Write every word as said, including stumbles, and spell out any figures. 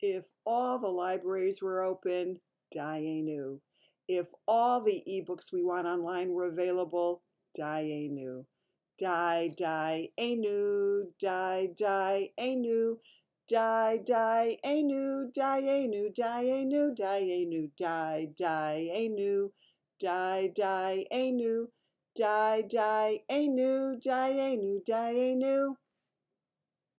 If all the libraries were open, Dayenu. If all the ebooks we want online were available, Dayenu. Die, die, enu, die, die, enu, die, die, enu, Dayenu, Dayenu, Dayenu, die, die, enu, die, die, enu, die, die, enu, Dayenu, Dayenu.